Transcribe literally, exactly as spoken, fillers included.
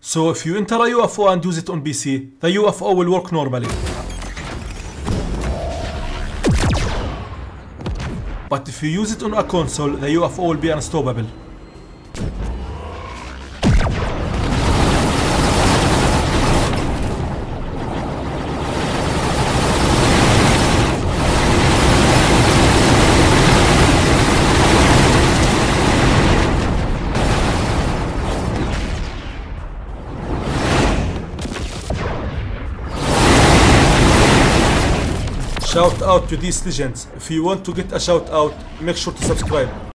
So if you enter a U F O and use it on P C, the U F O will work normally. But if you use it on a console, the U F O will be unstoppable. Shout out to these legends. If you want to get a shout out, make sure to subscribe.